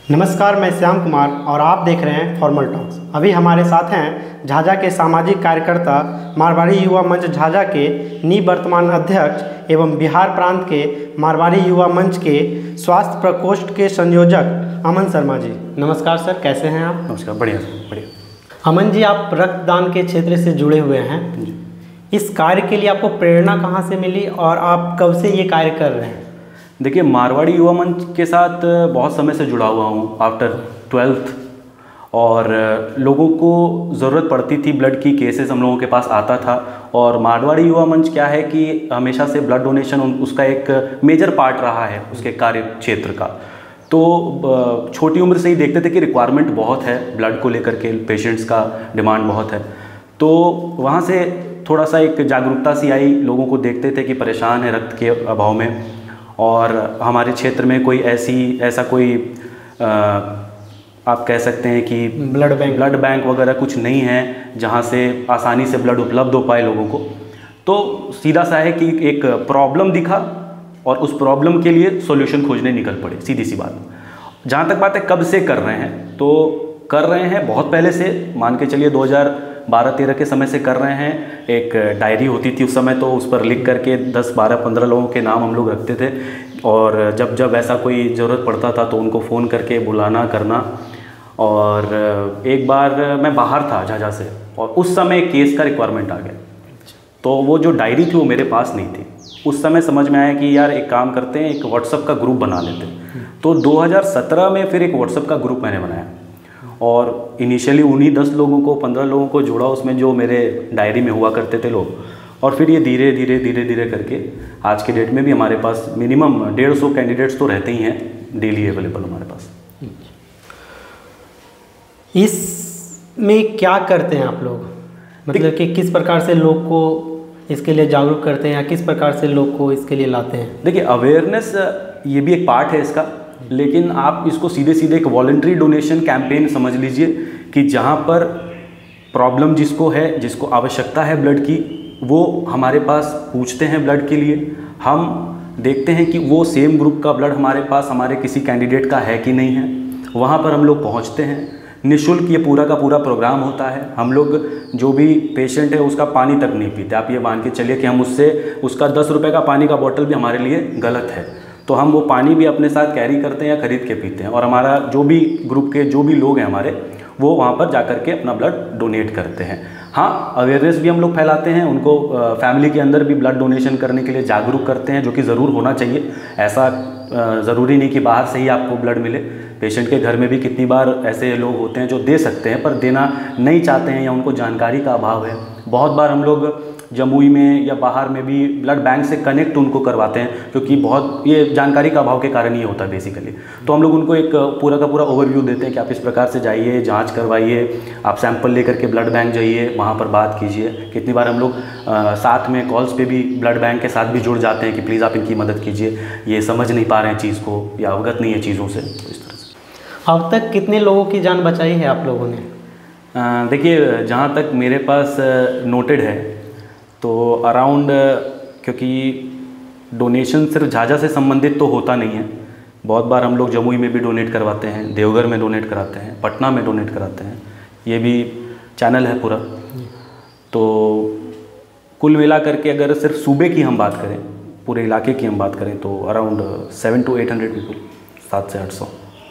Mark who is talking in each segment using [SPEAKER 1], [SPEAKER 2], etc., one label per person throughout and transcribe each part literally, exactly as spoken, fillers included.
[SPEAKER 1] नमस्कार, मैं श्याम कुमार और आप देख रहे हैं फॉर्मल टॉक्स। अभी हमारे साथ हैं झाझा के सामाजिक कार्यकर्ता, मारवाड़ी युवा मंच झाझा के निवर्तमान अध्यक्ष एवं बिहार प्रांत के मारवाड़ी युवा मंच के स्वास्थ्य प्रकोष्ठ के संयोजक अमन शर्मा जी। नमस्कार सर, कैसे हैं आप?
[SPEAKER 2] नमस्कार, बढ़िया बढ़िया।
[SPEAKER 1] अमन जी, आप रक्तदान के क्षेत्र से जुड़े हुए हैं। इस कार्य के लिए आपको प्रेरणा कहाँ से मिली और आप कब से ये कार्य कर रहे हैं?
[SPEAKER 2] देखिए, मारवाड़ी युवा मंच के साथ बहुत समय से जुड़ा हुआ हूँ आफ्टर ट्वेल्थ, और लोगों को ज़रूरत पड़ती थी ब्लड की, केसेस हम लोगों के पास आता था। और मारवाड़ी युवा मंच क्या है कि हमेशा से ब्लड डोनेशन उसका एक मेजर पार्ट रहा है उसके कार्य क्षेत्र का। तो छोटी उम्र से ही देखते थे कि रिक्वायरमेंट बहुत है ब्लड को लेकर के, पेशेंट्स का डिमांड बहुत है। तो वहाँ से थोड़ा सा एक जागरूकता सी आई, लोगों को देखते थे कि परेशान है रक्त के अभाव में, और हमारे क्षेत्र में कोई ऐसी ऐसा कोई आ, आप कह सकते हैं कि
[SPEAKER 1] ब्लड बैंक
[SPEAKER 2] ब्लड बैंक वगैरह कुछ नहीं है जहाँ से आसानी से ब्लड उपलब्ध हो पाए लोगों को। तो सीधा सा है कि एक प्रॉब्लम दिखा और उस प्रॉब्लम के लिए सॉल्यूशन खोजने निकल पड़े, सीधी सी बात। जहाँ तक बात है कब से कर रहे हैं, तो कर रहे हैं बहुत पहले से, मान के चलिए दो हज़ार बारह तेरह के समय से कर रहे हैं। एक डायरी होती थी उस समय, तो उस पर लिख करके दस बारह पंद्रह लोगों के नाम हम लोग रखते थे, और जब जब ऐसा कोई ज़रूरत पड़ता था तो उनको फ़ोन करके बुलाना करना। और एक बार मैं बाहर था झाझा से, और उस समय केस का रिक्वायरमेंट आ गया, तो वो जो डायरी थी वो मेरे पास नहीं थी। उस समय समझ में आया कि यार एक काम करते हैं, एक व्हाट्सएप का ग्रुप बना लेते हैं। तो दो हज़ार सत्रह में फिर एक व्हाट्सएप का ग्रुप मैंने बनाया, और इनिशियली उन्हीं दस लोगों को पंद्रह लोगों को जोड़ा उसमें, जो मेरे डायरी में हुआ करते थे लोग। और फिर ये धीरे धीरे धीरे धीरे करके आज के डेट में भी हमारे पास मिनिमम डेढ़ सौ कैंडिडेट्स तो रहते ही हैं डेली अवेलेबल हमारे पास।
[SPEAKER 1] इसमें क्या करते हैं आप लोग? मतलब कि किस प्रकार से लोग को इसके लिए जागरूक करते हैं, या किस प्रकार से लोग को इसके लिए लाते हैं?
[SPEAKER 2] देखिए, अवेयरनेस ये भी एक पार्ट है इसका, लेकिन आप इसको सीधे सीधे एक वॉलंटरी डोनेशन कैंपेन समझ लीजिए कि जहाँ पर प्रॉब्लम जिसको है, जिसको आवश्यकता है ब्लड की, वो हमारे पास पूछते हैं ब्लड के लिए। हम देखते हैं कि वो सेम ग्रुप का ब्लड हमारे पास हमारे किसी कैंडिडेट का है कि नहीं है। वहाँ पर हम लोग पहुँचते हैं, निःशुल्क ये पूरा का पूरा प्रोग्राम होता है। हम लोग जो भी पेशेंट है उसका पानी तक नहीं पीते। आप ये मान के चलिए कि हम उससे उसका दस रुपये का पानी का बोतल भी हमारे लिए गलत है, तो हम वो पानी भी अपने साथ कैरी करते हैं या ख़रीद के पीते हैं। और हमारा जो भी ग्रुप के जो भी लोग हैं हमारे, वो वहाँ पर जाकर के अपना ब्लड डोनेट करते हैं। हाँ, अवेयरनेस भी हम लोग फैलाते हैं, उनको फैमिली के अंदर भी ब्लड डोनेशन करने के लिए जागरूक करते हैं, जो कि ज़रूर होना चाहिए। ऐसा ज़रूरी नहीं कि बाहर से ही आपको ब्लड मिले। पेशेंट के घर में भी कितनी बार ऐसे लोग होते हैं जो दे सकते हैं पर देना नहीं चाहते हैं, या उनको जानकारी का अभाव है। बहुत बार हम लोग जमुई में या बाहर में भी ब्लड बैंक से कनेक्ट उनको करवाते हैं, क्योंकि बहुत ये जानकारी का अभाव के कारण ये होता है बेसिकली। तो हम लोग उनको एक पूरा का पूरा ओवरव्यू देते हैं कि आप इस प्रकार से जाइए, जांच करवाइए, आप सैंपल लेकर के ब्लड बैंक जाइए, वहाँ पर बात कीजिए। कितनी बार हम लोग आ, साथ में कॉल्स पे भी ब्लड बैंक के साथ भी जुड़ जाते हैं कि प्लीज़ आप इनकी मदद कीजिए, ये समझ नहीं पा रहे हैं चीज़ को या अवगत नहीं है चीज़ों से। तो इस तरह से
[SPEAKER 1] अब तक कितने लोगों की जान बचाई है आप लोगों ने?
[SPEAKER 2] देखिए, जहाँ तक मेरे पास नोटेड है तो अराउंड, क्योंकि डोनेशन सिर्फ झाझा से संबंधित तो होता नहीं है, बहुत बार हम लोग जमुई में भी डोनेट करवाते हैं, देवघर में डोनेट कराते हैं, पटना में डोनेट कराते हैं, ये भी चैनल है पूरा। तो कुल मिला करके अगर सिर्फ सूबे की हम बात करें, पूरे इलाके की हम बात करें, तो around seven two eight hundred people, सात से आठ सौ।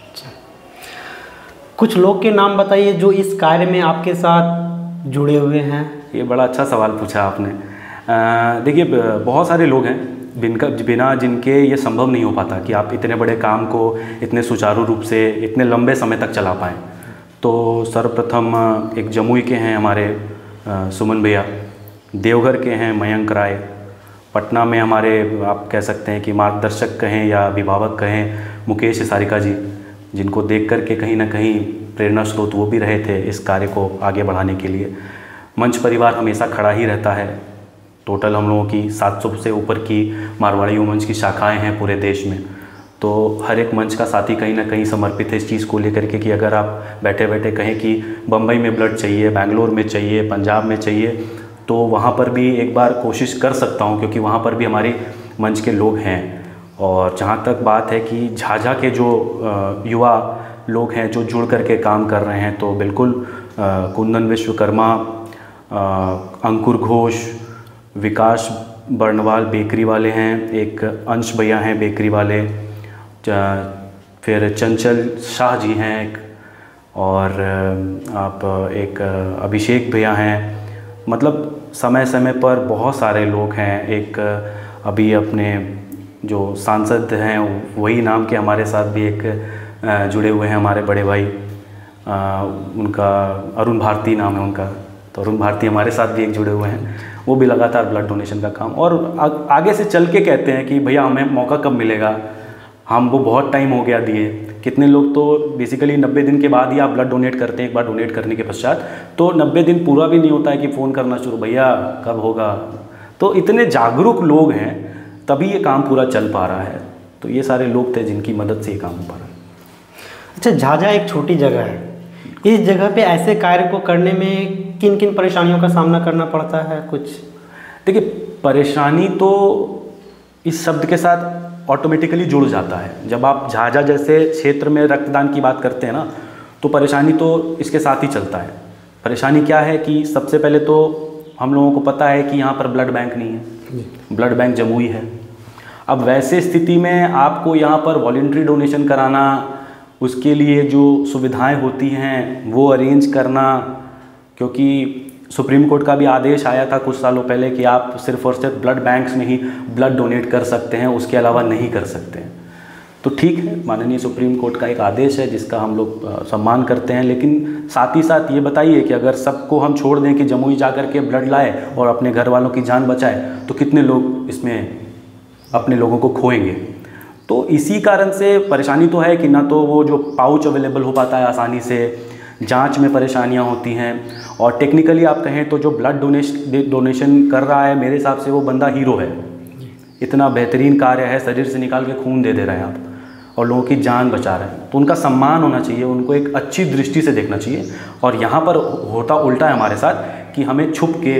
[SPEAKER 1] कुछ लोग के नाम बताइए जो इस कार्य में आपके साथ जुड़े हुए हैं।
[SPEAKER 2] ये बड़ा अच्छा सवाल पूछा आपने। देखिए, बहुत सारे लोग हैं बिनका बिना जिनके ये संभव नहीं हो पाता कि आप इतने बड़े काम को इतने सुचारू रूप से इतने लंबे समय तक चला पाएँ। तो सर्वप्रथम एक जमुई के हैं हमारे सुमन भैया, देवघर के हैं मयंक राय, पटना में हमारे आप कह सकते हैं कि मार्गदर्शक कहें या अभिभावक कहें मुकेश सारिका जी, जिनको देख कर के कहीं ना कहीं प्रेरणा स्रोत वो भी रहे थे इस कार्य को आगे बढ़ाने के लिए। मंच परिवार हमेशा खड़ा ही रहता है। टोटल हम लोगों की सात सौ से ऊपर की मारवाड़ी युवा मंच की शाखाएं हैं पूरे देश में, तो हर एक मंच का साथी कहीं ना कहीं समर्पित है इस चीज़ को लेकर के कि अगर आप बैठे बैठे कहें कि बम्बई में ब्लड चाहिए, बेंगलोर में चाहिए, पंजाब में चाहिए, तो वहाँ पर भी एक बार कोशिश कर सकता हूँ, क्योंकि वहाँ पर भी हमारी मंच के लोग हैं। और जहाँ तक बात है कि झाझा के जो युवा लोग हैं जो जुड़ करके काम कर रहे हैं, तो बिल्कुल कुंदन विश्वकर्मा, अंकुर घोष, विकास बर्नवाल बेकरी वाले हैं, एक अंश भैया हैं बेकरी वाले, फिर चंचल शाह जी हैं एक, और आप एक अभिषेक भैया हैं। मतलब समय समय पर बहुत सारे लोग हैं। एक अभी अपने जो सांसद हैं वही नाम के हमारे साथ भी एक जुड़े हुए हैं हमारे बड़े भाई, उनका अरुण भारती नाम है उनका, तो अरुण भारती हमारे साथ भी एक जुड़े हुए हैं। वो भी लगातार ब्लड डोनेशन का काम, और आ, आगे से चल के कहते हैं कि भैया हमें मौका कब मिलेगा, हम वो बहुत टाइम हो गया दिए। कितने लोग तो बेसिकली नब्बे दिन के बाद ही आप ब्लड डोनेट करते हैं, एक बार डोनेट करने के पश्चात, तो नब्बे दिन पूरा भी नहीं होता है कि फ़ोन करना शुरू, भैया कब होगा। तो इतने जागरूक लोग हैं तभी ये काम पूरा चल पा रहा है। तो ये सारे लोग थे जिनकी मदद से ये काम हो पा रहा है।
[SPEAKER 1] अच्छा, झाझा एक छोटी जगह है, इस जगह पे ऐसे कार्य को करने में किन किन परेशानियों का सामना करना पड़ता है कुछ?
[SPEAKER 2] देखिए, परेशानी तो इस शब्द के साथ ऑटोमेटिकली जुड़ जाता है। जब आप झाझा जैसे क्षेत्र में रक्तदान की बात करते हैं ना, तो परेशानी तो इसके साथ ही चलता है। परेशानी क्या है कि सबसे पहले तो हम लोगों को पता है कि यहाँ पर ब्लड बैंक नहीं है, ब्लड बैंक जमुई है। अब वैसे स्थिति में आपको यहाँ पर वॉलंटरी डोनेशन कराना, उसके लिए जो सुविधाएं होती हैं वो अरेंज करना, क्योंकि सुप्रीम कोर्ट का भी आदेश आया था कुछ सालों पहले कि आप सिर्फ और सिर्फ ब्लड बैंक्स में ही ब्लड डोनेट कर सकते हैं, उसके अलावा नहीं कर सकते हैं। तो ठीक है, माननीय सुप्रीम कोर्ट का एक आदेश है जिसका हम लोग सम्मान करते हैं, लेकिन साथ ही साथ ये बताइए कि अगर सबको हम छोड़ दें कि जमुई जा कर के ब्लड लाए और अपने घर वालों की जान बचाए, तो कितने लोग इसमें अपने लोगों को खोएंगे। तो इसी कारण से परेशानी तो है कि ना तो वो जो पाउच अवेलेबल हो पाता है आसानी से, जांच में परेशानियां होती हैं, और टेक्निकली आप कहें तो जो ब्लड डोनेशन डोनेशन कर रहा है, मेरे हिसाब से वो बंदा हीरो है। इतना बेहतरीन कार्य है, शरीर से निकाल के खून दे दे रहे हैं आप और लोगों की जान बचा रहे हैं, तो उनका सम्मान होना चाहिए, उनको एक अच्छी दृष्टि से देखना चाहिए। और यहाँ पर होता उल्टा है हमारे साथ कि हमें छुप के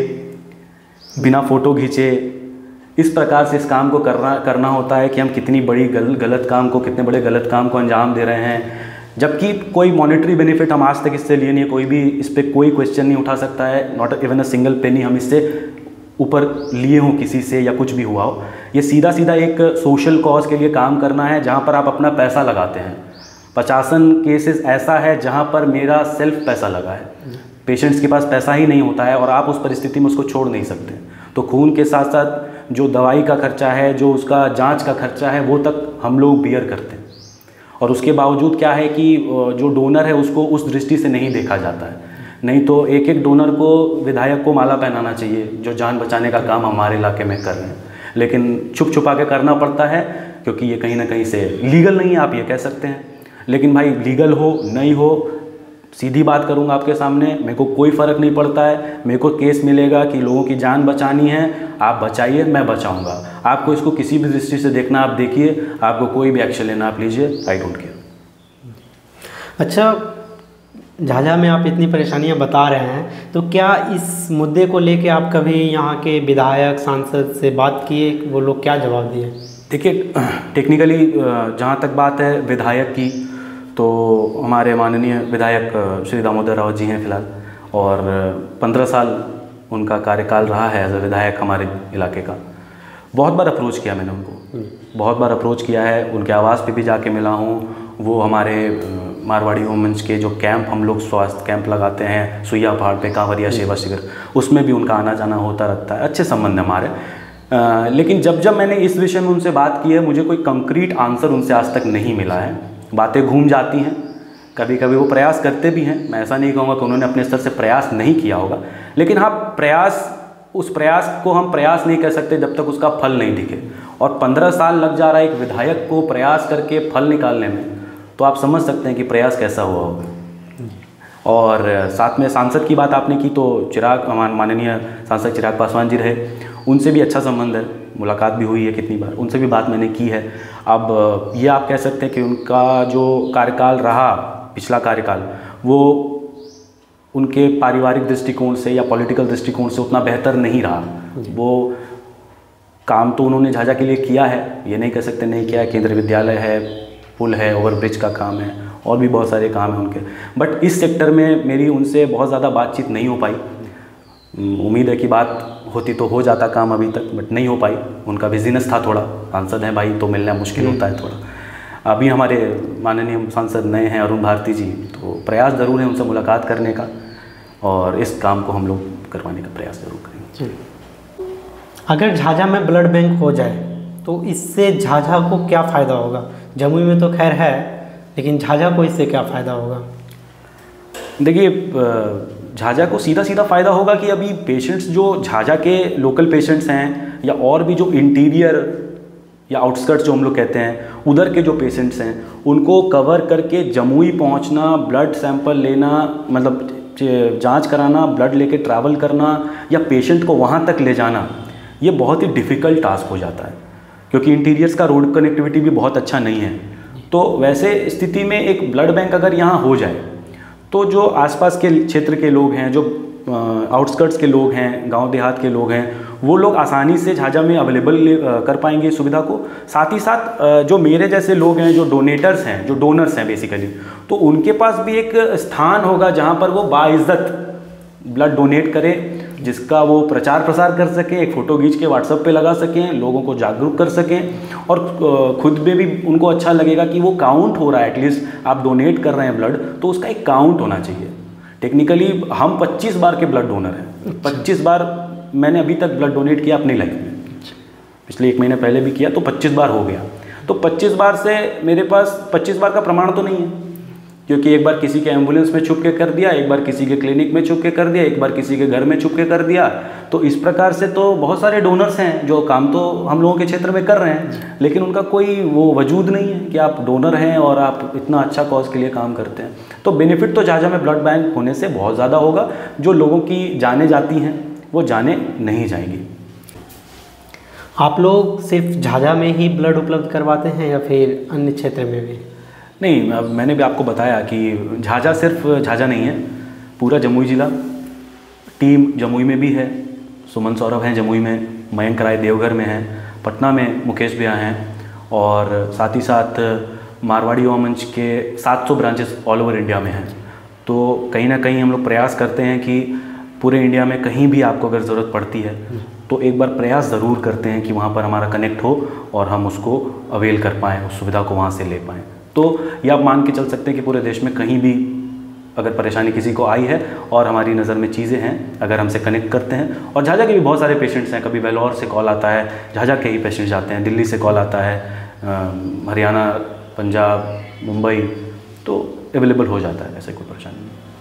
[SPEAKER 2] बिना फ़ोटो खींचे इस प्रकार से इस काम को करना करना होता है कि हम कितनी बड़ी गल, गलत काम को कितने बड़े गलत काम को अंजाम दे रहे हैं, जबकि कोई मॉनेटरी बेनिफिट हम आज तक इससे लिए नहीं है। कोई भी इस पर कोई क्वेश्चन नहीं उठा सकता है, not even a single penny हम इससे ऊपर लिए हों किसी से या कुछ भी हुआ हो। ये सीधा सीधा एक सोशल कॉज के लिए काम करना है जहाँ पर आप अपना पैसा लगाते हैं। पचासन केसेस ऐसा है जहाँ पर मेरा सेल्फ पैसा लगा है, पेशेंट्स के पास पैसा ही नहीं होता है और आप उस परिस्थिति में उसको छोड़ नहीं सकते। तो खून के साथ साथ जो दवाई का खर्चा है, जो उसका जांच का खर्चा है, वो तक हम लोग बियर करते हैं। और उसके बावजूद क्या है कि जो डोनर है उसको उस दृष्टि से नहीं देखा जाता है। नहीं तो एक एक डोनर को विधायक को माला पहनाना चाहिए जो जान बचाने का काम हमारे इलाके में कर रहे हैं, लेकिन छुप छुपा के करना पड़ता है क्योंकि ये कहीं ना कहीं से लीगल नहीं है, आप ये कह सकते हैं। लेकिन भाई लीगल हो नहीं हो, सीधी बात करूंगा आपके सामने, मेरे को कोई फ़र्क नहीं पड़ता है। मेरे को केस मिलेगा कि लोगों की जान बचानी है, आप बचाइए, मैं बचाऊंगा। आपको इसको किसी भी दृष्टि से देखना आप देखिए, आपको कोई भी एक्शन लेना आप लीजिए, आई डोंट केयर।
[SPEAKER 1] अच्छा, झाझा में आप इतनी परेशानियां बता रहे हैं, तो क्या इस मुद्दे को लेके आप कभी यहाँ के विधायक सांसद से बात किए? वो लोग क्या जवाब दिए?
[SPEAKER 2] देखिए, टेक्निकली जहाँ तक बात है विधायक की, तो हमारे माननीय विधायक श्री दामोदर राव जी हैं फिलहाल, और पंद्रह साल उनका कार्यकाल रहा है एज अ विधायक हमारे इलाके का। बहुत बार अप्रोच किया मैंने उनको, बहुत बार अप्रोच किया है, उनके आवास पे भी जाके मिला हूँ। वो हमारे मारवाड़ी युवा मंच के जो कैंप हम लोग स्वास्थ्य कैंप लगाते हैं सुइया पहाड़ पे, कांवरिया सेवा शिविर, उसमें भी उनका आना जाना होता रहता है, अच्छे संबंध है हमारे। आ, लेकिन जब जब मैंने इस विषय में उनसे बात की है, मुझे कोई कंक्रीट आंसर उनसे आज तक नहीं मिला है। बातें घूम जाती हैं, कभी कभी वो प्रयास करते भी हैं, मैं ऐसा नहीं कहूँगा कि उन्होंने अपने स्तर से प्रयास नहीं किया होगा, लेकिन हाँ, प्रयास उस प्रयास को हम प्रयास नहीं कह सकते जब तक उसका फल नहीं दिखे। और पंद्रह साल लग जा रहा है एक विधायक को प्रयास करके फल निकालने में, तो आप समझ सकते हैं कि प्रयास कैसा हुआ होगा। और साथ में सांसद की बात आपने की, तो चिराग माननीय सांसद चिराग पासवान जी रहे, उनसे भी अच्छा संबंध है, मुलाकात भी हुई है कितनी बार, उनसे भी बात मैंने की है। अब ये आप कह सकते हैं कि उनका जो कार्यकाल रहा, पिछला कार्यकाल, वो उनके पारिवारिक दृष्टिकोण से या पॉलिटिकल दृष्टिकोण से उतना बेहतर नहीं रहा। वो काम तो उन्होंने झाझा के लिए किया है, ये नहीं कह सकते नहीं किया है। केंद्रीय विद्यालय है, पुल है, ओवरब्रिज का काम है, और भी बहुत सारे काम हैं उनके। बट इस सेक्टर में मेरी उनसे बहुत ज़्यादा बातचीत नहीं हो पाई। उम्मीद है कि बात होती तो हो जाता काम अभी तक, बट नहीं हो पाई। उनका बिजनेस था थोड़ा, सांसद हैं भाई तो मिलना मुश्किल होता है थोड़ा। अभी हमारे माननीय सांसद नए हैं अरुण भारती जी, तो प्रयास ज़रूर है उनसे मुलाकात करने का और इस काम को हम लोग करवाने का प्रयास ज़रूर करेंगे।
[SPEAKER 1] अगर झाझा में ब्लड बैंक हो जाए तो इससे झाझा को क्या फ़ायदा होगा? जमुई में तो खैर है, लेकिन झाझा को इससे क्या फ़ायदा होगा?
[SPEAKER 2] देखिए, झाझा को सीधा सीधा फ़ायदा होगा कि अभी पेशेंट्स जो झाझा के लोकल पेशेंट्स हैं या और भी जो इंटीरियर या आउटस्कर्ट्स जो हम लोग कहते हैं उधर के जो पेशेंट्स हैं, उनको कवर करके जमुई पहुंचना, ब्लड सैंपल लेना, मतलब जांच कराना, ब्लड लेके ट्रैवल करना या पेशेंट को वहां तक ले जाना, ये बहुत ही डिफ़िकल्ट टास्क हो जाता है क्योंकि इंटीरियर्स का रोड कनेक्टिविटी भी बहुत अच्छा नहीं है। तो वैसे स्थिति में एक ब्लड बैंक अगर यहाँ हो जाए तो जो आसपास के क्षेत्र के लोग हैं, जो आउटस्कर्ट्स के लोग हैं, गांव देहात के लोग हैं, वो लोग आसानी से झाझा में अवेलेबल कर पाएंगे सुविधा को। साथ ही साथ जो मेरे जैसे लोग हैं, जो डोनेटर्स हैं, जो डोनर्स हैं बेसिकली, तो उनके पास भी एक स्थान होगा जहां पर वो बाइज्जत ब्लड डोनेट करें, जिसका वो प्रचार प्रसार कर सकें, एक फ़ोटो खींच के व्हाट्सएप पे लगा सकें, लोगों को जागरूक कर सकें और खुद में भी उनको अच्छा लगेगा कि वो काउंट हो रहा है। एटलीस्ट आप डोनेट कर रहे हैं ब्लड तो उसका एक काउंट होना चाहिए। टेक्निकली हम पच्चीस बार के ब्लड डोनर हैं। पच्चीस बार मैंने अभी तक ब्लड डोनेट किया अपनी लाइफ में, पिछले एक महीने पहले भी किया तो पच्चीस बार हो गया। तो पच्चीस बार से मेरे पास पच्चीस बार का प्रमाण तो नहीं है, क्योंकि एक बार किसी के एम्बुलेंस में छुप के कर दिया, एक बार किसी के क्लिनिक में छुप के कर दिया, एक बार किसी के घर में छुप के कर दिया। तो इस प्रकार से तो बहुत सारे डोनर्स हैं जो काम तो हम लोगों के क्षेत्र में कर रहे हैं, लेकिन उनका कोई वो वजूद नहीं है कि आप डोनर हैं और आप इतना अच्छा कॉज के लिए काम करते हैं। तो बेनिफिट तो झाझा में ब्लड बैंक होने से बहुत ज़्यादा होगा। जो लोगों की जाने जाती हैं वो जाने नहीं जाएंगी।
[SPEAKER 1] आप लोग सिर्फ झाझा में ही ब्लड उपलब्ध करवाते हैं या फिर अन्य क्षेत्र में भी?
[SPEAKER 2] नहीं, अब मैंने भी आपको बताया कि झाझा सिर्फ झाझा नहीं है, पूरा जमुई ज़िला। टीम जमुई में भी है, सुमन सौरभ हैं जमुई में, मयंक राय देवघर में हैं, पटना में मुकेश भैया हैं और साथ ही साथ मारवाड़ी युवा मंच के सात सौ ब्रांचेस ऑल ओवर इंडिया में हैं। तो कहीं ना कहीं हम लोग प्रयास करते हैं कि पूरे इंडिया में कहीं भी आपको अगर ज़रूरत पड़ती है तो एक बार प्रयास ज़रूर करते हैं कि वहाँ पर हमारा कनेक्ट हो और हम उसको अवेल कर पाएँ, उस सुविधा को वहाँ से ले पाएँ। तो ये आप मान के चल सकते हैं कि पूरे देश में कहीं भी अगर परेशानी किसी को आई है और हमारी नज़र में चीज़ें हैं, अगर हमसे कनेक्ट करते हैं। और झाझा के भी बहुत सारे पेशेंट्स हैं, कभी वेल्लोर से कॉल आता है, झाझा के ही पेशेंट्स जाते हैं, दिल्ली से कॉल आता है, हरियाणा, पंजाब, मुंबई, तो अवेलेबल हो जाता है, ऐसे कोई परेशानी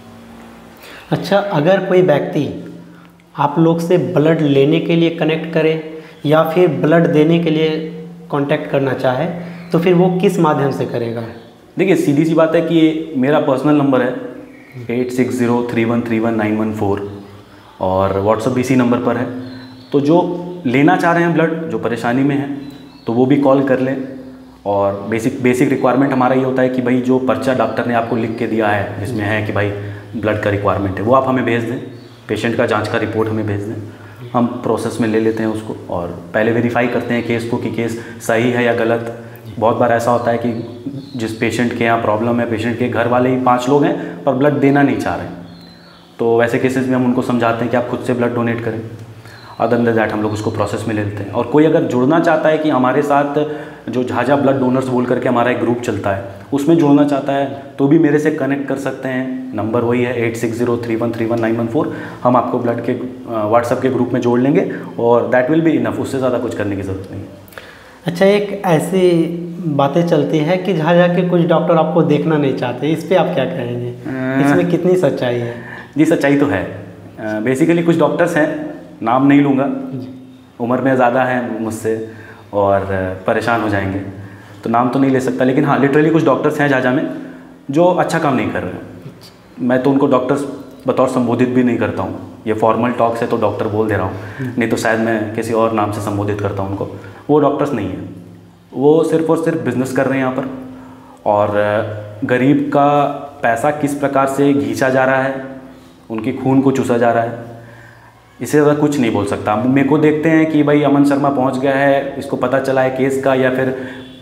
[SPEAKER 2] नहीं।
[SPEAKER 1] अच्छा, अगर कोई व्यक्ति आप लोग से ब्लड लेने के लिए कनेक्ट करे या फिर ब्लड देने के लिए कांटेक्ट करना चाहे तो फिर वो किस माध्यम से करेगा?
[SPEAKER 2] देखिए, सीधी सी बात है कि मेरा पर्सनल नंबर है eight six zero three one three one nine one four और व्हाट्सअप भी इसी नंबर पर है। तो जो लेना चाह रहे हैं ब्लड, जो परेशानी में है, तो वो भी कॉल कर लें। और बेसिक बेसिक रिक्वायरमेंट हमारा ये होता है कि भाई जो पर्चा डॉक्टर ने आपको लिख के दिया है जिसमें है कि भाई ब्लड का रिक्वायरमेंट है, वो आप हमें भेज दें, पेशेंट का जाँच का रिपोर्ट हमें भेज दें, हम प्रोसेस में ले लेते हैं उसको और पहले वेरीफाई करते हैं केस को कि केस सही है या गलत। बहुत बार ऐसा होता है कि जिस पेशेंट के यहाँ प्रॉब्लम है, पेशेंट के घर वाले ही पाँच लोग हैं पर ब्लड देना नहीं चाह रहे हैं, तो वैसे केसेस में हम उनको समझाते हैं कि आप खुद से ब्लड डोनेट करें। अदर देन दैट हम लोग उसको प्रोसेस में ले लेते हैं। और कोई अगर जुड़ना चाहता है कि हमारे साथ जो झाझा ब्लड डोनर्स बोल करके हमारा एक ग्रुप चलता है उसमें जुड़ना चाहता है तो भी मेरे से कनेक्ट कर सकते हैं। नंबर वही है eight six zero three one three one nine one four. हम आपको ब्लड के व्हाट्सएप के ग्रुप में जोड़ लेंगे और दैट विल बी इनफ, उससे ज़्यादा कुछ करने की ज़रूरत नहीं है।
[SPEAKER 1] अच्छा, एक ऐसी बातें चलती है कि झाझा के कुछ डॉक्टर आपको देखना नहीं चाहते, इस पर आप क्या कहेंगे? इसमें कितनी सच्चाई है?
[SPEAKER 2] जी, सच्चाई तो है। बेसिकली कुछ डॉक्टर्स हैं, नाम नहीं लूँगा, उम्र में ज़्यादा हैं मुझसे और परेशान हो जाएंगे तो नाम तो नहीं ले सकता, लेकिन हाँ लिटरली कुछ डॉक्टर्स हैं झाझा में जो अच्छा काम नहीं कर रहे हैं। मैं तो उनको डॉक्टर्स बतौर संबोधित भी नहीं करता हूँ, ये फॉर्मल टॉक से तो डॉक्टर बोल दे रहा हूँ, नहीं तो शायद मैं किसी और नाम से संबोधित करता हूँ उनको। वो डॉक्टर्स नहीं है, वो सिर्फ और सिर्फ बिजनेस कर रहे हैं यहाँ पर और गरीब का पैसा किस प्रकार से घींचा जा रहा है, उनकी खून को चूसा जा रहा है, इससे ज़्यादा कुछ नहीं बोल सकता। मेरे को देखते हैं कि भाई अमन शर्मा पहुंच गया है, इसको पता चला है केस का, या फिर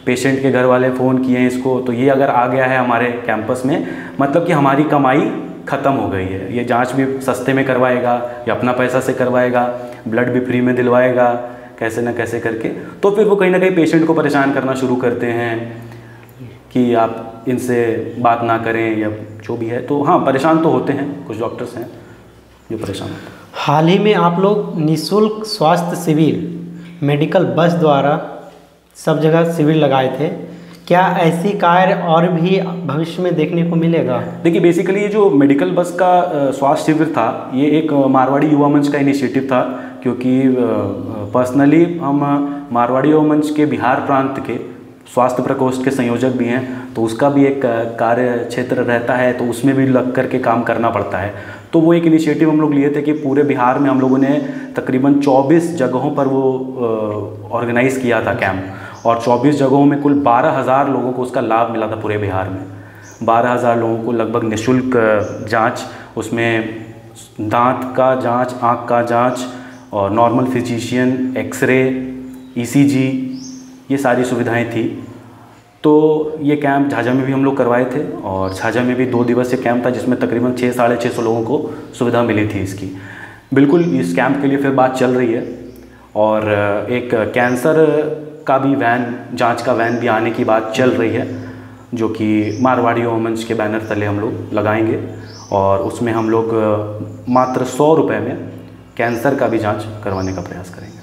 [SPEAKER 2] पेशेंट के घर वाले फ़ोन किए हैं इसको, तो ये अगर आ गया है हमारे कैंपस में, मतलब कि हमारी कमाई ख़त्म हो गई है। ये जांच भी सस्ते में करवाएगा या अपना पैसा से करवाएगा, ब्लड भी फ्री में दिलवाएगा कैसे ना कैसे करके। तो फिर वो कहीं ना कहीं पेशेंट को परेशान करना शुरू करते हैं कि आप इनसे बात ना करें या जो भी है। तो हाँ, परेशान तो होते हैं, कुछ डॉक्टर्स हैं जो परेशान होते हैं।
[SPEAKER 1] हाल ही में आप लोग निःशुल्क स्वास्थ्य शिविर मेडिकल बस द्वारा सब जगह शिविर लगाए थे, क्या ऐसी कार्य और भी भविष्य में देखने को मिलेगा?
[SPEAKER 2] देखिए, बेसिकली ये जो मेडिकल बस का स्वास्थ्य शिविर था, ये एक मारवाड़ी युवा मंच का इनिशिएटिव था, क्योंकि पर्सनली हम मारवाड़ी युवा मंच के बिहार प्रांत के स्वास्थ्य प्रकोष्ठ के संयोजक भी हैं, तो उसका भी एक कार्य क्षेत्र रहता है, तो उसमें भी लग करके काम करना पड़ता है। तो वो एक इनिशिएटिव हम लोग लिए थे कि पूरे बिहार में हम लोगों ने तकरीबन चौबीस जगहों पर वो ऑर्गेनाइज़ किया था कैंप, और चौबीस जगहों में कुल बारह हज़ार लोगों को उसका लाभ मिला था पूरे बिहार में। बारह हज़ार लोगों को लगभग निःशुल्क जांच, उसमें दांत का जांच, आँख का जांच और नॉर्मल फिजिशियन, एक्सरे, ईसीजी, ये सारी सुविधाएं थी। तो ये कैंप झाझा में भी हम लोग करवाए थे, और झाझा में भी दो दिवसीय कैंप था जिसमें तकरीबन छः साढ़े छः सौ लोगों को सुविधा मिली थी इसकी। बिल्कुल इस कैंप के लिए फिर बात चल रही है, और एक कैंसर का भी वैन, जांच का वैन भी आने की बात चल रही है, जो कि मारवाड़ी युवा मंच के बैनर तले हम लोग लगाएंगे, और उसमें हम लोग मात्र सौ रुपये में कैंसर का भी जांच करवाने का प्रयास करेंगे।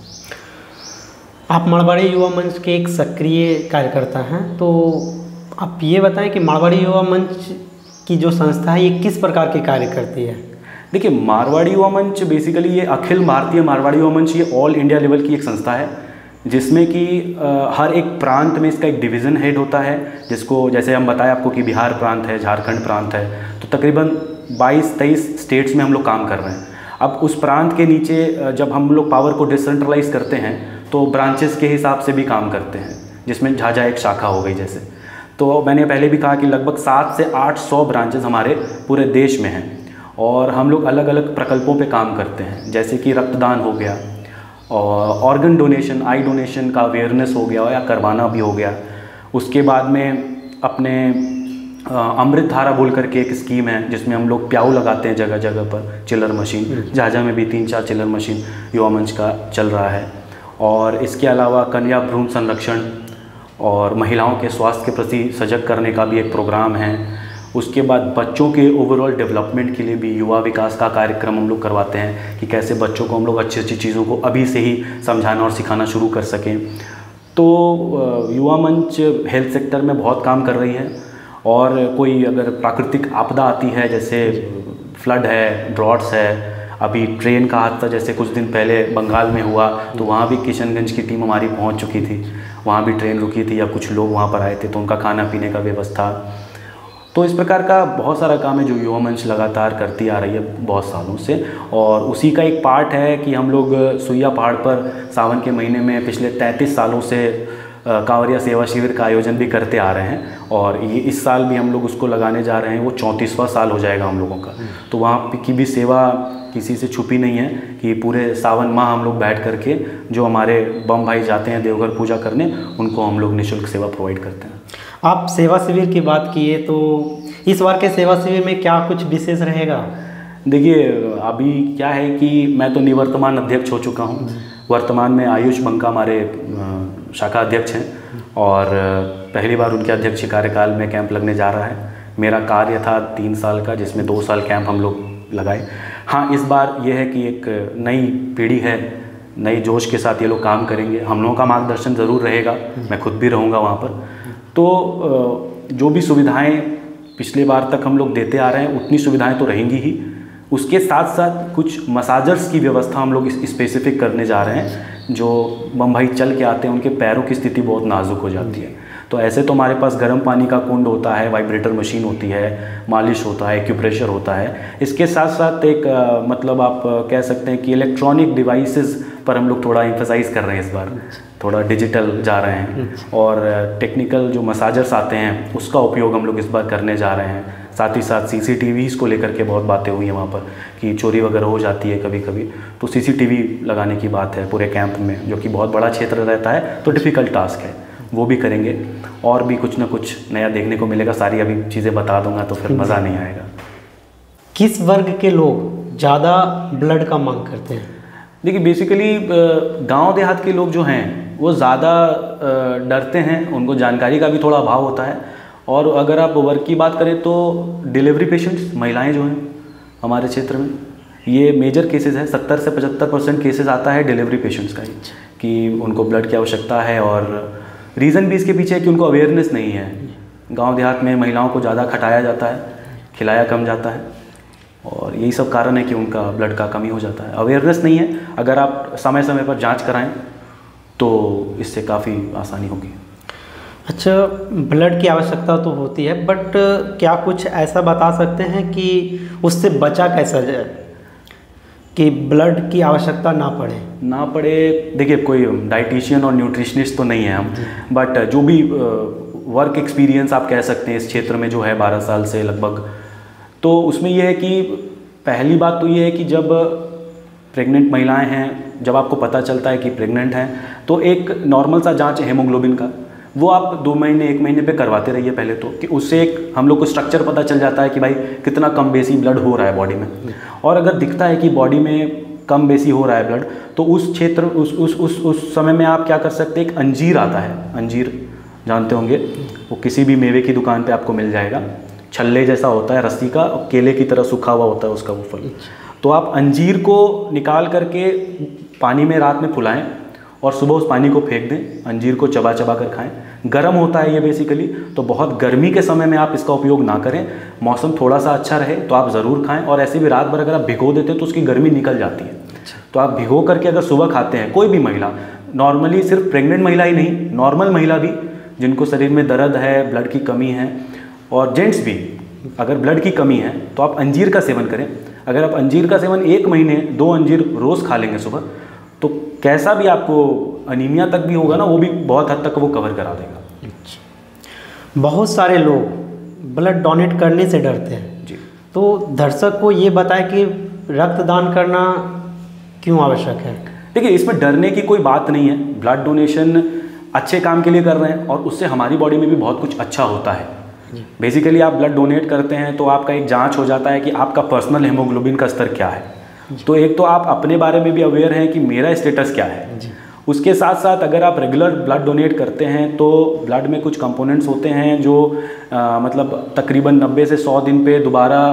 [SPEAKER 1] आप मारवाड़ी युवा मंच के एक सक्रिय कार्यकर्ता हैं, तो आप ये बताएं कि मारवाड़ी युवा मंच की जो संस्था है ये किस प्रकार के कार्य करती है?
[SPEAKER 2] देखिए, मारवाड़ी युवा मंच बेसिकली ये अखिल भारतीय मारवाड़ी युवा मंच, ये ऑल इंडिया लेवल की एक संस्था है, जिसमें कि हर एक प्रांत में इसका एक डिवीज़न हेड होता है, जिसको जैसे हम बताएं आपको कि बिहार प्रांत है, झारखंड प्रांत है, तो तकरीबन बाईस तेईस स्टेट्स में हम लोग काम कर रहे हैं। अब उस प्रांत के नीचे जब हम लोग पावर को डिसेंट्रलाइज करते हैं, तो ब्रांचेस के हिसाब से भी काम करते हैं, जिसमें झाझा एक शाखा हो गई जैसे। तो मैंने पहले भी कहा कि लगभग सात से आठ सौ ब्रांचेस हमारे पूरे देश में हैं, और हम लोग अलग अलग प्रकल्पों पे काम करते हैं, जैसे कि रक्तदान हो गया, और ऑर्गन डोनेशन, आई डोनेशन का अवेयरनेस हो गया या करवाना भी हो गया। उसके बाद में अपने अमृत धारा बोल करके एक स्कीम है, जिसमें हम लोग प्याऊ लगाते हैं जगह जगह पर, चिल्लर मशीन। झाझा में भी तीन चार चिल्लर मशीन युवा मंच का चल रहा है। और इसके अलावा कन्या भ्रूण संरक्षण और महिलाओं के स्वास्थ्य के प्रति सजग करने का भी एक प्रोग्राम है। उसके बाद बच्चों के ओवरऑल डेवलपमेंट के लिए भी युवा विकास का कार्यक्रम हम लोग करवाते हैं, कि कैसे बच्चों को हम लोग अच्छी अच्छी चीज़ों को अभी से ही समझाना और सिखाना शुरू कर सकें। तो युवा मंच हेल्थ सेक्टर में बहुत काम कर रही है, और कोई अगर प्राकृतिक आपदा आती है, जैसे फ्लड है, ड्रॉट्स है, अभी ट्रेन का हादसा जैसे कुछ दिन पहले बंगाल में हुआ, तो वहाँ भी किशनगंज की टीम हमारी पहुँच चुकी थी, वहाँ भी ट्रेन रुकी थी या कुछ लोग वहाँ पर आए थे, तो उनका खाना पीने का व्यवस्था। तो इस प्रकार का बहुत सारा काम है जो युवा मंच लगातार करती आ रही है बहुत सालों से। और उसी का एक पार्ट है कि हम लोग सुइया पहाड़ पर सावन के महीने में पिछले तैंतीस सालों से कांवरिया सेवा शिविर का आयोजन भी करते आ रहे हैं, और ये इस साल भी हम लोग उसको लगाने जा रहे हैं। वो चौंतीसवां साल हो जाएगा हम लोगों का। तो वहाँ की भी सेवा किसी से छुपी नहीं है, कि पूरे सावन माह हम लोग बैठ करके जो हमारे बम भाई जाते हैं देवघर पूजा करने, उनको हम लोग निःशुल्क सेवा प्रोवाइड करते हैं।
[SPEAKER 1] आप सेवा शिविर की बात किए, तो इस बार के सेवा शिविर में क्या कुछ विशेष रहेगा?
[SPEAKER 2] देखिए, अभी क्या है कि मैं तो निवर्तमान अध्यक्ष हो चुका हूँ। वर्तमान में आयुष बंका हमारे शाखा अध्यक्ष हैं, और पहली बार उनके अध्यक्ष कार्यकाल में कैंप लगने जा रहा है। मेरा कार्य था तीन साल का, जिसमें दो साल कैंप हम लोग लगाए। हाँ, इस बार ये है कि एक नई पीढ़ी है, नई जोश के साथ ये लोग काम करेंगे। हम लोगों का मार्गदर्शन ज़रूर रहेगा, मैं खुद भी रहूँगा वहाँ पर। तो जो भी सुविधाएं पिछले बार तक हम लोग देते आ रहे हैं, उतनी सुविधाएं तो रहेंगी ही। उसके साथ साथ कुछ मसाजर्स की व्यवस्था हम लोग स्पेसिफिक करने जा रहे हैं। जो बम भाई चल के आते हैं, उनके पैरों की स्थिति बहुत नाजुक हो जाती है, तो ऐसे तो हमारे पास गर्म पानी का कुंड होता है, वाइब्रेटर मशीन होती है, मालिश होता है, एक्यूप्रेशर होता है। इसके साथ साथ एक आ, मतलब आप कह सकते हैं कि इलेक्ट्रॉनिक डिवाइसेस पर हम लोग थोड़ा एम्फसाइज़ कर रहे हैं इस बार, थोड़ा डिजिटल जा रहे हैं, और टेक्निकल जो मसाजर्स आते हैं उसका उपयोग हम लोग इस बार करने जा रहे हैं। साथ ही साथ सीसीटीवीज़ को लेकर के बहुत बातें हुई हैं वहाँ पर, कि चोरी वगैरह हो जाती है कभी कभी, तो सीसीटीवी लगाने की बात है पूरे कैंप में, जो कि बहुत बड़ा क्षेत्र रहता है, तो डिफ़िकल्ट टास्क है। वो भी करेंगे, और भी कुछ ना कुछ नया देखने को मिलेगा। सारी अभी चीज़ें बता दूंगा तो फिर मज़ा नहीं आएगा।
[SPEAKER 1] किस वर्ग के लोग ज़्यादा ब्लड का मांग करते हैं?
[SPEAKER 2] देखिए बेसिकली गांव देहात के लोग जो हैं वो ज़्यादा डरते हैं, उनको जानकारी का भी थोड़ा अभाव होता है। और अगर आप वर्ग की बात करें तो डिलीवरी पेशेंट्स, महिलाएं जो हैं हमारे क्षेत्र में, ये मेजर केसेस है। सत्तर से पचहत्तर परसेंट केसेस आता है डिलीवरी पेशेंट्स का ही, कि उनको ब्लड की आवश्यकता है। और रीज़न भी इसके पीछे है कि उनको अवेयरनेस नहीं है। गांव देहात में महिलाओं को ज़्यादा खटाया जाता है, खिलाया कम जाता है, और यही सब कारण है कि उनका ब्लड का कमी हो जाता है। अवेयरनेस नहीं है। अगर आप समय समय पर जांच कराएं तो इससे काफ़ी आसानी होगी।
[SPEAKER 1] अच्छा, ब्लड की आवश्यकता तो होती है, बट क्या कुछ ऐसा बता सकते हैं कि उससे बचा कैसा जाए कि ब्लड की आवश्यकता ना पड़े? ना
[SPEAKER 2] पड़े देखिए, कोई डाइटिशियन और न्यूट्रिशनिस्ट तो नहीं है हम, बट जो भी वर्क एक्सपीरियंस आप कह सकते हैं इस क्षेत्र में जो है बारह साल से लगभग, तो उसमें यह है कि पहली बात तो ये है कि जब प्रेग्नेंट महिलाएं हैं, जब आपको पता चलता है कि प्रेग्नेंट हैं, तो एक नॉर्मल सा जांच है हेमोग्लोबिन का, वो आप दो महीने एक महीने पे करवाते रहिए पहले तो, कि उससे एक हम लोग को स्ट्रक्चर पता चल जाता है कि भाई कितना कम बेसी ब्लड हो रहा है बॉडी में। और अगर दिखता है कि बॉडी में कम बेसी हो रहा है ब्लड, तो उस क्षेत्र उस उस उस उस समय में आप क्या कर सकते हैं, एक अंजीर आता है, अंजीर जानते होंगे, वो किसी भी मेवे की दुकान पर आपको मिल जाएगा। छल्ले जैसा होता है रस्सी का, केले की तरह सूखा हुआ होता है उसका वो फल। तो आप अंजीर को निकाल करके पानी में रात में फुलाएं और सुबह उस पानी को फेंक दें। अंजीर को चबा चबा कर खाएं। गर्म होता है ये बेसिकली, तो बहुत गर्मी के समय में आप इसका उपयोग ना करें। मौसम थोड़ा सा अच्छा रहे तो आप ज़रूर खाएं, और ऐसे भी रात भर अगर आप भिगो देते हैं तो उसकी गर्मी निकल जाती है। तो आप भिगो करके अगर सुबह खाते हैं, कोई भी महिला, नॉर्मली सिर्फ प्रेग्नेंट महिला ही नहीं, नॉर्मल महिला भी जिनको शरीर में दर्द है, ब्लड की कमी है, और जेंट्स भी अगर ब्लड की कमी है तो आप अंजीर का सेवन करें। अगर आप अंजीर का सेवन एक महीने दो अंजीर रोज़ खा लेंगे सुबह, तो कैसा भी आपको अनीमिया तक भी होगा ना, वो भी बहुत हद तक वो कवर करा देगा।
[SPEAKER 1] बहुत सारे लोग ब्लड डोनेट करने से डरते हैं
[SPEAKER 2] जी,
[SPEAKER 1] तो दर्शक को ये बताएं कि रक्तदान करना क्यों आवश्यक है?
[SPEAKER 2] देखिए, इसमें डरने की कोई बात नहीं है। ब्लड डोनेशन अच्छे काम के लिए कर रहे हैं, और उससे हमारी बॉडी में भी बहुत कुछ अच्छा होता है। बेसिकली आप ब्लड डोनेट करते हैं तो आपका एक जांच हो जाता है कि आपका पर्सनल हेमोग्लोबिन का स्तर क्या है। तो एक तो आप अपने बारे में भी अवेयर हैं कि मेरा स्टेटस क्या है। उसके साथ साथ अगर आप रेगुलर ब्लड डोनेट करते हैं तो ब्लड में कुछ कंपोनेंट्स होते हैं जो आ, मतलब तकरीबन नब्बे से सौ दिन पे दोबारा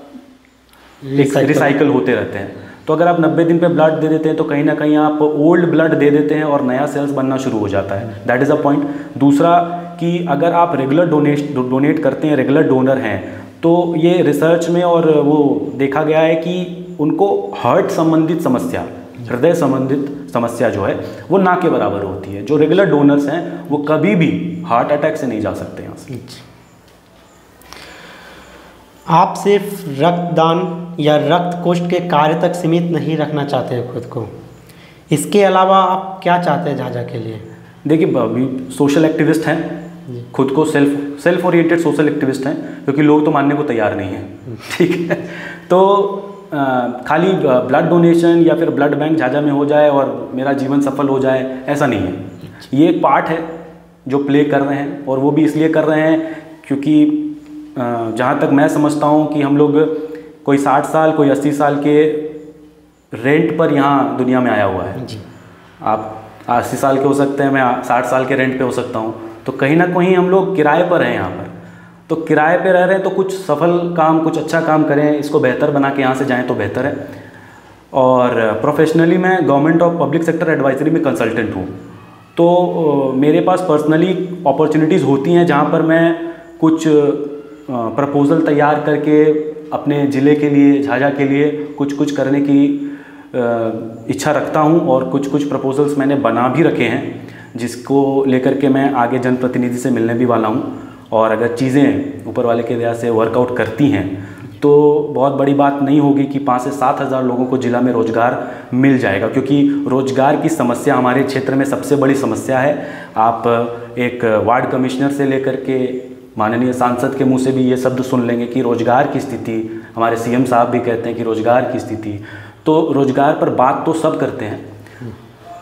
[SPEAKER 2] रिसाइकल होते रहते हैं। तो अगर आप नब्बे दिन पे ब्लड दे देते हैं तो कहीं ना कहीं आप ओल्ड ब्लड दे देते हैं और नया सेल्स बनना शुरू हो जाता है। That is a point. दूसरा कि अगर आप रेगुलर डोनेट डोनेट करते हैं, रेगुलर डोनर हैं, तो ये रिसर्च में और वो देखा गया है कि उनको हार्ट संबंधित समस्या, हृदय संबंधित समस्या जो है वो ना के बराबर होती है। जो रेगुलर डोनर्स हैं वो कभी भी हार्ट अटैक से नहीं जा सकते यहाँ से।
[SPEAKER 1] आप सिर्फ रक्तदान या रक्त कोष्ठ के कार्य तक सीमित नहीं रखना चाहते हैं खुद को, इसके अलावा आप क्या चाहते हैं झाझा के लिए? देखिए,
[SPEAKER 2] अभी सोशल एक्टिविस्ट हैं, खुद को self self oriented social activist हैं, क्योंकि लोग तो मानने को तैयार नहीं हैं। ठीक है, तो आ, खाली ब्लड डोनेशन या फिर ब्लड बैंक झाझा में हो जाए और मेरा जीवन सफल हो जाए, ऐसा नहीं है। ये एक पार्ट है जो प्ले कर रहे हैं, और वो भी इसलिए कर रहे हैं क्योंकि जहाँ तक मैं समझता हूँ कि हम लोग कोई साठ साल कोई अस्सी साल के रेंट पर यहाँ दुनिया में आया हुआ है। आप अस्सी साल के हो सकते हैं, मैं साठ साल के रेंट पे हो सकता हूँ, तो कहीं ना कहीं हम लोग किराए पर हैं यहाँ पर। तो किराए पे रह रहे हैं तो कुछ सफल काम, कुछ अच्छा काम करें, इसको बेहतर बना के यहाँ से जाएं तो बेहतर है। और प्रोफेशनली मैं गवर्नमेंट और पब्लिक सेक्टर एडवाइजरी में कंसल्टेंट हूँ, तो मेरे पास पर्सनली अपॉर्चुनिटीज़ होती हैं जहाँ पर मैं कुछ प्रपोज़ल तैयार करके अपने ज़िले के लिए, झाझा के लिए कुछ कुछ करने की इच्छा रखता हूँ। और कुछ कुछ प्रपोज़ल्स मैंने बना भी रखे हैं, जिसको लेकर के मैं आगे जनप्रतिनिधि से मिलने भी वाला हूँ। और अगर चीज़ें ऊपर वाले के दया से वर्कआउट करती हैं तो बहुत बड़ी बात नहीं होगी कि पाँच से सात हज़ार लोगों को ज़िला में रोज़गार मिल जाएगा, क्योंकि रोज़गार की समस्या हमारे क्षेत्र में सबसे बड़ी समस्या है। आप एक वार्ड कमिश्नर से लेकर के माननीय सांसद के मुंह से भी ये शब्द सुन लेंगे कि रोज़गार की स्थिति, हमारे सीएम साहब भी कहते हैं कि रोज़गार की स्थिति। तो रोज़गार पर बात तो सब करते हैं,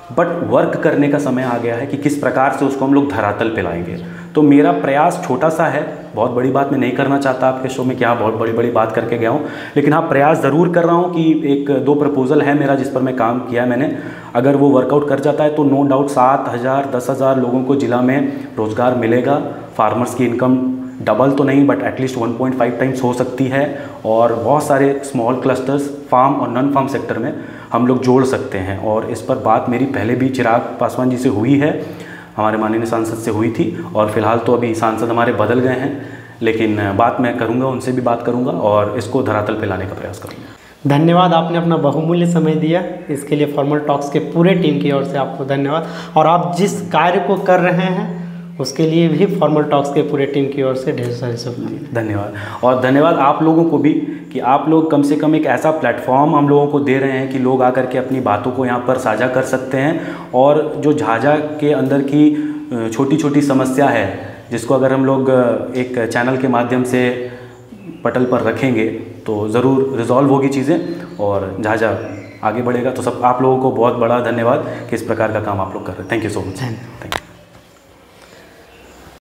[SPEAKER 2] बट वर्क करने का समय आ गया है कि किस प्रकार से उसको हम लोग धरातल पे लाएंगे। तो मेरा प्रयास छोटा सा है, बहुत बड़ी बात मैं नहीं करना चाहता आपके शो में कि हाँ बहुत बड़ी बड़ी बात करके गया हूँ, लेकिन हाँ प्रयास ज़रूर कर रहा हूँ कि एक दो प्रपोज़ल है मेरा जिस पर मैं काम किया है मैंने, अगर वो वर्कआउट कर जाता है तो नो डाउट सात हज़ार दस हज़ार लोगों को ज़िला में रोज़गार मिलेगा, फार्मर्स की इनकम डबल तो नहीं but at least one point five times हो सकती है, और बहुत सारे स्मॉल क्लस्टर्स फार्म और नॉन फार्म सेक्टर में हम लोग जोड़ सकते हैं। और इस पर बात मेरी पहले भी चिराग पासवान जी से हुई है, हमारे माननीय सांसद से हुई थी, और फिलहाल तो अभी सांसद हमारे बदल गए हैं, लेकिन बात मैं करूंगा, उनसे भी बात करूंगा और इसको धरातल पे लाने का प्रयास करूंगा।
[SPEAKER 1] धन्यवाद, आपने अपना बहुमूल्य समय दिया, इसके लिए फॉर्मल टॉक्स के पूरे टीम की ओर से आपको धन्यवाद। और आप जिस कार्य को कर रहे हैं उसके लिए भी फॉर्मल टॉक्स के पूरे टीम की ओर से ढेर सारी शुभकामनाएं।
[SPEAKER 2] धन्यवाद, और धन्यवाद आप लोगों को भी कि आप लोग कम से कम एक ऐसा प्लेटफॉर्म हम लोगों को दे रहे हैं कि लोग आकर के अपनी बातों को यहाँ पर साझा कर सकते हैं, और जो झाझा के अंदर की छोटी छोटी समस्या है जिसको अगर हम लोग एक चैनल के माध्यम से पटल पर रखेंगे तो ज़रूर रिजॉल्व होगी चीज़ें और झाझा आगे बढ़ेगा। तो सब आप लोगों को बहुत बड़ा धन्यवाद कि इस प्रकार का काम आप लोग कर रहे हैं। Thank you so much. Thank you.